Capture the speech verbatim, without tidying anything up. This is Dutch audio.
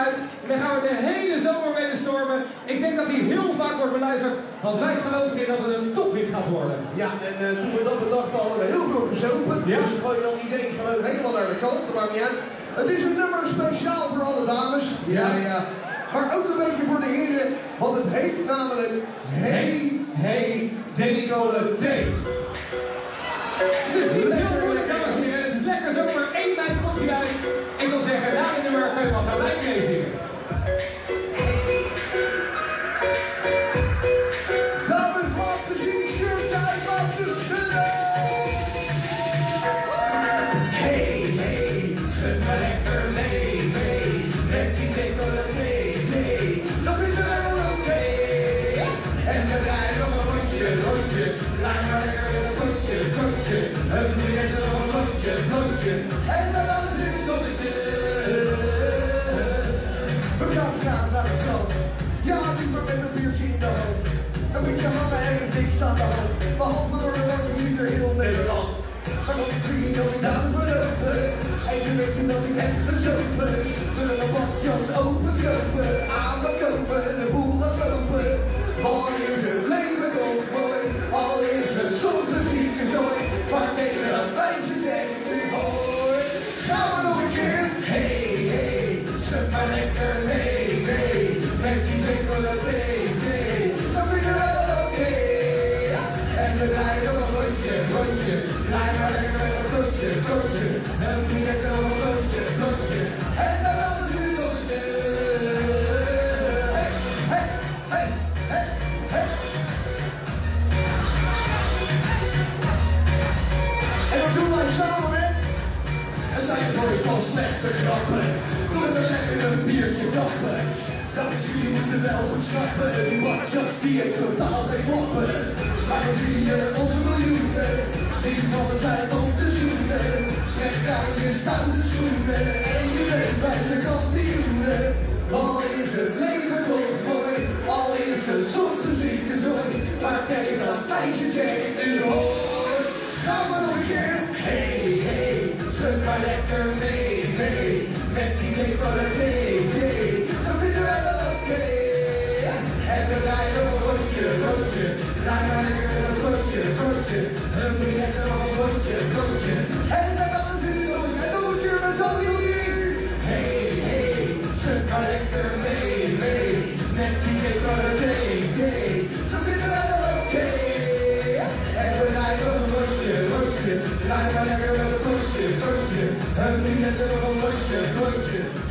uit. En daar gaan we de hele zomer mee bestormen. Ik denk dat hij heel vaak wordt beluisterd, want wij geloven in dat het een tophit gaat worden. Ja, en uh, toen we dat bedachten hadden we heel veel gezopen. Ja. Dus ik gooi dat idee gewoon helemaal naar de kant, dat maakt niet uit. Het is een nummer speciaal voor alle dames. Ja, ja. Maar ook een beetje voor de heren, want het heet namelijk Hey, Hey, Decolleté. Het is niet heel moeilijk, dames en heren. Het is lekker zomer. één mei komt hij uit. Ik zal zeggen, na dit nummer kan je wel gelijk meezingen. Dames, wat te zien, shirt uit, wat te schudden! Hey, hey, schud maar lekker mee, mee, met die decolleté, nee, dat is wel oké. En we draaien nog een rondje, rondje, draai maar lekker met een rondje, rondje, en nu is er nog een rondje, rondje, en dan alles in het zonnetje. We gaan gaan naar het strand, ja, liever met een biertje in de hand. Een beetje hangen en een dik aan de hand, behalve door de warme niet door heel Nederland. Maar wat ik zie dat ik daar verlopen, en je weet dat ik heb gezopen. Willen een badjas openkropen, aan me kopen, de boel gaat lopen. Al is het leven toch mooi, al is het soms een zieke zooi, maar tegen dat wijze zeg ik nu hoor. Gaan we nog een keer? Hey, hey, schud maar lekker nee, nee, met die decolleté, nee, dat vind ik wel oké. En we draaien nog een rondje, rondje, draai maar lekker met een rondje, rondje, en we lekker nog een rondje, rondje, en dan alles in het zonnetje. Hey, hey, hey, hey, hey. En dat doen wij samen met... Het zijn nooit van slechte grappen. Kom even lekker een biertje kappen. Dames, jullie moeten wel goed snappen. Die matjas die heeft totaal geen klappen. Maar dan zie je onze miljoenen. Die mannen zijn op de schoenen. Trek aan je staande schoenen. En je weet wij zijn kampioenen. Al is het leven toch mooi. Al is het soms een zieke zooi. Maar tegen dat meisje zeg ik nu hoor. Gaan we nog een keer? Hey, hey, schud maar lekker mee, mee, met die decolleté, nee, dat vinden we wel oké. En we draaien nog een rondje, rondje, draai maar lekker met een rondje, rondje, en we lekker nog een rondje, rondje, en dan alles in de zon, en nog een keer met al die muziek. Hey, hey, schud maar lekker mee, mee, met die decolleté, nee, dat vinden we wel oké. En we draaien nog een rondje, rondje, draai maar lekker met een rondje, rondje, en nu net nog een rondje, rondje.